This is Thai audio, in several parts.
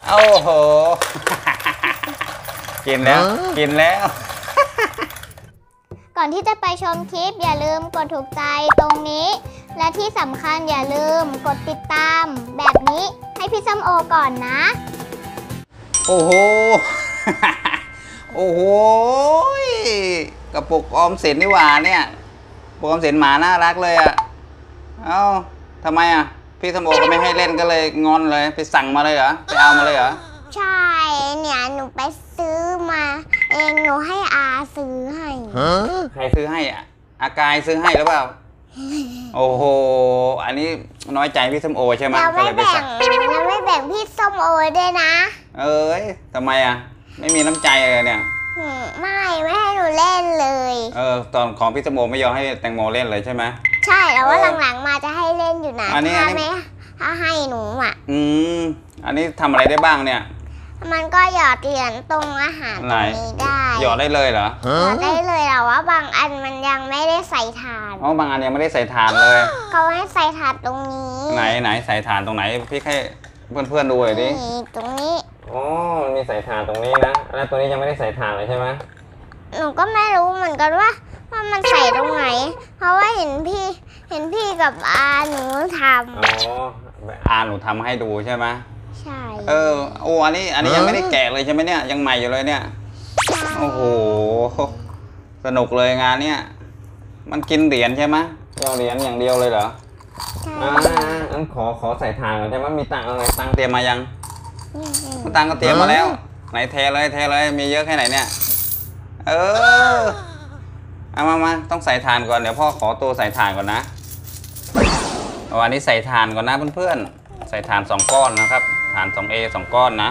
โอ้โหกินแล้วกินแล้วก่อนที่จะไปชมคลิปอย่าลืมกดถูกใจตรงนี้และที่สำคัญอย่าลืมกดติดตามแบบนี้ให้พี่ส้มโอก่อนนะโอ้โหโอ้โหกระปุกออมสินนี่หว่าเนี่ยกระปุกออมสินหมาน่ารักเลยอ่ะเอ้าทำไมอ่ะพี่ส้มโอก็ไม่ให้เล่นก็เลยงอนเลยไปสั่งมาเลยเหรอไปเอามาเลยเหรอใช่เนี่ยหนูไปซื้อมาเองหนูให้อาซื้อให้ใครซื้อให้อ่ะอากายซื้อให้หรือเปล่าโอ้โหอันนี้น้อยใจพี่ส้มโอใช่ไหมเราไม่แบ่งพี่ส้มโอด้วยนะเอ้ยทำไมอ่ะไม่มีน้ำใจเลยเนี่ยไม่ให้หนูเล่นเลยตอนของพี่ส้มโอไม่ยอมให้แตงโมเล่นเลยใช่ไหมใช่แต่ว่าหลังๆมาจะให้เล่นอยู่นะถ้าให้หนูอ่ะอันนี้ทำอะไรได้บ้างเนี่ยมันก็หยอดเหรียญตรงอาหารตรงนี้ได้หยอดได้เลยเหรอหยอดได้เลยแต่ว่าบางอันมันยังไม่ได้ใส่ถ่านบางอันยังไม่ได้ใส่ถ่านเลยเขาให้ใส่ถ่านตรงนี้ไหนใส่ถ่านตรงไหนพี่ให้เพื่อนดูหน่อยดิตรงนี้มันมีใส่ถ่านตรงนี้นะแล้วตัวนี้ยังไม่ได้ใส่ถ่านเลยใช่ไหมหนูก็ไม่รู้เหมือนกันว่ามันใส่ตรงไหนเพราะว่าเห็นพี่กับอาหนูทำอาหนูทำให้ดูใช่ไหมใช่อันนี้ยังไม่ได้แกะเลยใช่ไหมเนี่ยยังใหม่อยู่เลยเนี่ยโอ้โหสนุกเลยงานเนี่ยมันกินเหรียญใช่ไหมเอาเหรียญอย่างเดียวเลยเหรองั้นขอใส่ถ่านก่อนใช่ไหมมีตังอะไรตังเตรียมมายังตังก็เตรียมมาแล้วไหนเทเลยมีเยอะแค่ไหนเนี่ยเอามาต้องใส่ถ่านก่อนเดี๋ยวพ่อขอตัวใส่ถ่านก่อนนะวันนี้ใส่ถ่านก่อนนะเพื่อนๆใส่ถ่าน2ก้อนนะครับถ่าน 2A 2ก้อนนะ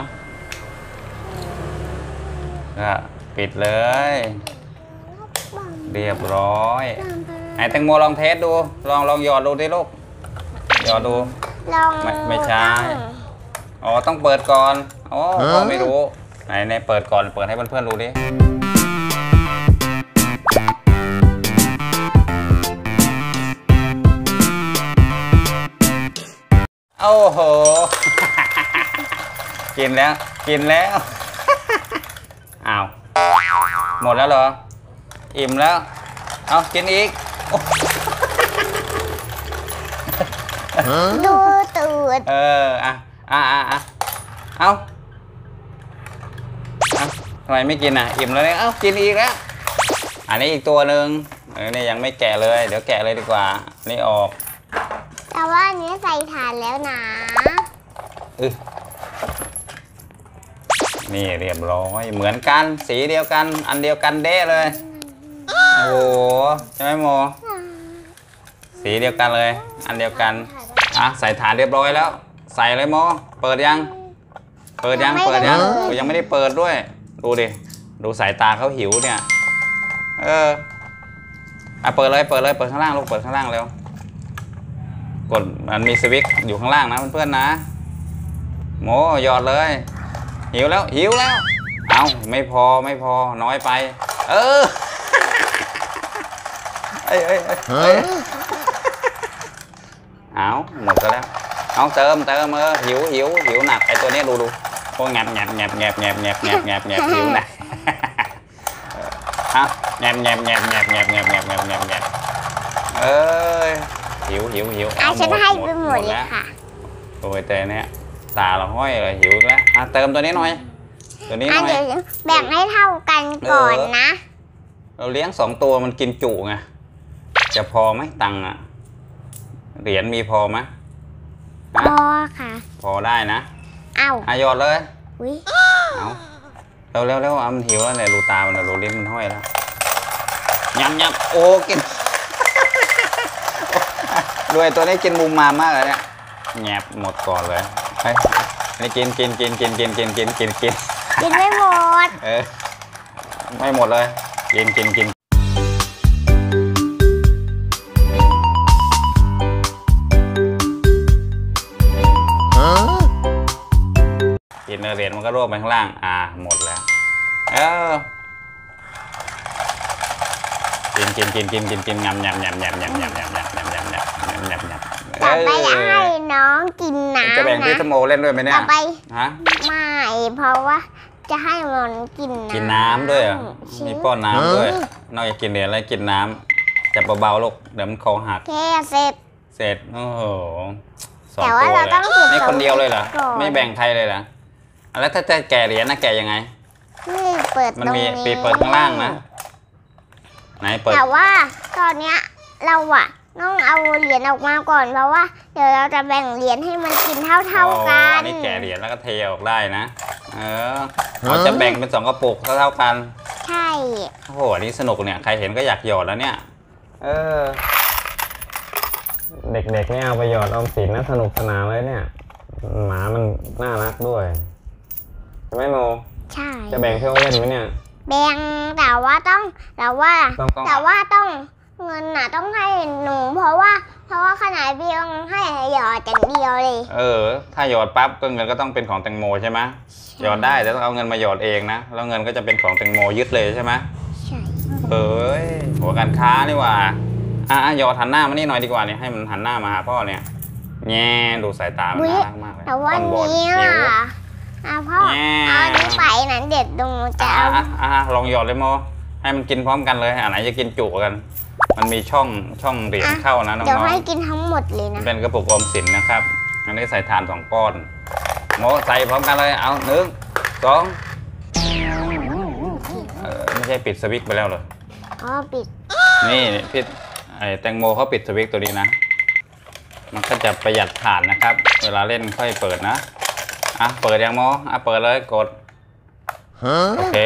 ก็ปิดเลยเรียบร้อยไอ้แตงโมลองเทสดูลองหยอดดูที่ลูกหยอดดูไม่ใช่ต้องเปิดก่อนพ่อไม่รู้ไหนเปิดก่อนเปิดให้เพื่อนๆดูดิโอ้โหกินแล้วอ้าวหมดแล้วเหรออิ่มแล้วเอากินอีกดูตูดเอาทำไมไม่กินอ่ะอิ่มแล้วเนี่ยกินอีกแล้วอันนี้อีกตัวหนึ่งนี่ยังไม่แกะเลยเดี๋ยวแกะเลยดีกว่านี่ออกแต่ว่าอันนี้ใส่ถ่านแล้วนะนี่เรียบร้อยเหมือนกันสีเดียวกันอันเดียวกันเด้เลยโอ้โหใช่ไหมโมสีเดียวกันเลยอันเดียวกันใส่ถ่านเรียบร้อยแล้วใส่เลยโมเปิดยังยังไม่ได้เปิดด้วยดูดิดูสายตาเขาหิวเนี่ยเปิดเลยเปิดข้างล่างลูกเปิดข้างล่างเร็วกดมันมีสวิตช์อยู่ข้างล่างนะเพื่อนๆนะโมหยอดเลยหิวแล้วเอาไม่พอน้อยไปเอาหมดแล้วเอาเติมหิวหนักไอตัวนี้ดูพวกแงบหิวหนักแงบแงบหิวฉันให้ไปหมดเลยค่ะโอ้ยแต่เนี่ยตาเราห้อยเลยหิวแล้วเติมตัวนี้หน่อยเดี๋ยวแบ่งให้เท่ากันก่อนนะเราเลี้ยง2ตัวมันกินจุไงจะพอไหมตังค์เหรียญมีพอไหมพอค่ะพอได้นะหยอดเลยเอาเร็วมันหิวแล้วเนี่ยรูตามันรูลิ้นมันห้อยแล้วยำโอ้กินด้วยตัวนี้กินมุมมามากเลยเนี่ยแงบหมดก่อนเลยนี่กินไม่หมดไม่หมดเลยกินกินเหรียญมันก็ร่วงไปข้างล่างหมดแล้วกินงำต่อไปอยากให้น้องกินน้ำจะแบ่งพี่นะสโมเล่นด้วยไหมเนี่ยต่อไปฮะไม่เพราะว่าจะให้มันกินน้ำกินน้ำด้วยเหรอใช่มีป้อนน้ำด้วย นอกจากกินเหรียญแล้วกินน้ำจับเบาๆลูกเดี๋ยวมันคอหักแค่เสร็จเสร็จโอ้โหสองแต่ว่าตัวเราเลยต้องเก็บนี่คนเดียวเลยเหรอก่อนไม่แบ่งใครเลยเหรอแล้วถ้าจะแก่เหรียญนะแก่ยังไงนี่เปิดมันตรงมีนี้ปีเปิดข้างล่างนะไหนเปิดแต่ว่าตอนเนี้ยเราอะต้องเอาเหรียญออกมาก่อนเพราะว่าเดี๋ยวเราจะแบ่งเหรียญให้มันกินเท่าๆกัอ๋นอนี่แก่เหรียญแล้วก็เทออกได้นะเราจะแบ่งเป็น2 กระปุกเท่าๆกันใช่โอ้โหอันนี้สนุกเนี่ยใครเห็นก็อยากหยอดแล้วเนี่ยเด็กๆเนี่ยเอาไปหยอดออมสินนะสนุกสนานเลยเนี่ยหมามันน่ารักด้วยใช่ไหมโมใช่จะแบ่งพี่โอเล่นไหมเนี่ยแบ่งแต่ว่าต้องต้องเงินน่ะต้องให้หนูเพราะว่าขนาดพี่ต้องให้หยอดอย่างเดียวเลยถ้าหยอดปั๊บก็เงินก็ต้องเป็นของแตงโมใช่ไหมหยอดได้แต่ต้องเอาเงินมาหยอดเองนะแล้วเงินก็จะเป็นของแตงโมยึดเลยใช่ไหมใช่หัวการค้านี่หว่าหยอดหันหน้ามานี่หน่อยดีกว่าเนี่ยให้มันหันหน้ามาหาพ่อเนี่ยแง่ดูสายตามันน่ารักมากเลยแต่ว่าตอนบนนี้หิวล่ะพ่อแง่เอาอันนี้ไปนั้นเด็ดดูจะเอาลองหยอดเลยโมให้มันกินพร้อมกันเลยอันไหนจะกินจุกัน มันมีช่องเหรียญเข้านะน้องๆเดี๋ยวให้กินทั้งหมดเลยนะเป็นกระปุกออมสินนะครับอันนี้ใส่ถ่าน2 ก้อนโมใส่พร้อมกันเลยเอา1 2ไม่ใช่ปิดสวิตช์ไปแล้วเหรออ๋อปิดนี่พี่แตงโมเขาปิดสวิตช์ตัวนี้นะ มันก็จะประหยัดถ่านนะครับ เวลาเล่นค่อยเปิดนะเปิดยังโมเปิดเลยกดโอเค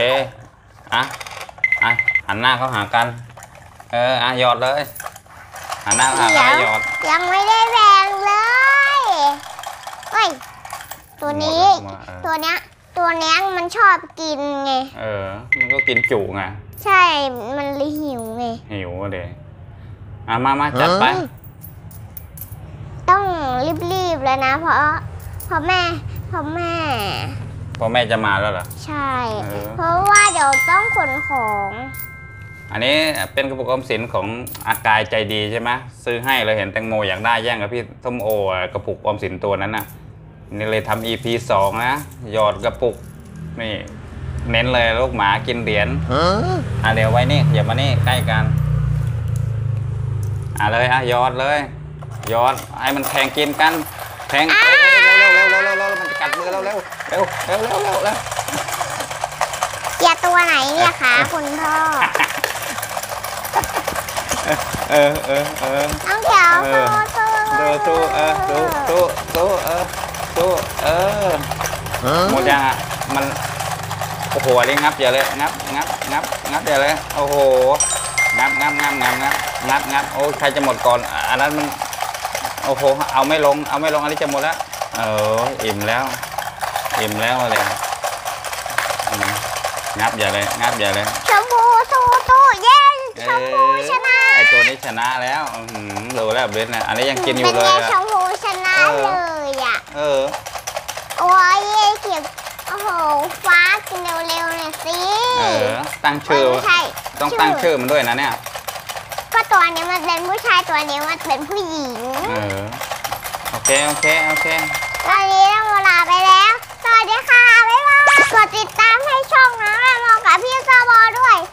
หันหน้าเข้าหากันหยอดเลยหันหน้าเข้าหากันหยอดยังไม่ได้แบ่งเลยเฮ้ยตัวนี้ ตัวเนี้ยมันชอบกินไงมันก็กินจุไงใช่มันเลยหิวไงหิวเลยมาจัดไปต้องรีบๆเลยนะเพราะแม่พอแม่จะมาแล้วเหรอใช่ เพราะว่าเดี๋ยวต้องขนของอันนี้เป็นกระปุกออมสินของอากายใจดีใช่ไหมซื้อให้เราเห็นแตงโมอยากได้แย่งกับพี่ส้มโอกระปุกออมสินตัวนั้นน่ะนี่เลยทำ EP 2นะหยอดกระปุกนี่เน้นเลยลูกหมากินเหรียญเดี๋ยวไว้นี่อย่ามานี่ใกล้กันเลยหยอดเลยหยอดให้มันแข่งกินกันแข่งเร็วมันจะกัดมือเร็วอย่าตัวไหนเนี่ยคะคุณพ่อต้องเดี๋ยวตู้หมดยังมันโอ้โหอันนี้งับเยอะเลยงับเยอะเลยโอ้โหงับโอ้ใครจะหมดก่อนอันนั้นมันโอ้โหเอาไม่ลงอันนี้จะหมดแล้วอิ่มแล้วเลยงับเยอะเลยชมพูตู้เย็นชมพูชนะไอตัวนี้ชนะแล้วดูแล้วเบสนะอันนี้ยังกินอยู่เลยเป็นไงชมพูชนะเลยอ่ะโอ้ยเขียวโอ้โหฟ้ากินเร็วๆหน่อยสิตั้งชื่อต้องตั้งชื่อมันด้วยนะเนี่ยก็ตัวนี้มันเป็นผู้ชายตัวนี้มันเป็นผู้หญิงโอเคตอนนี้เราลาไปแล้วสวัสดีค่ะบ๊ายบายกดติดตามให้ช่องน้องแม่มองกับพี่ซาบอด้วย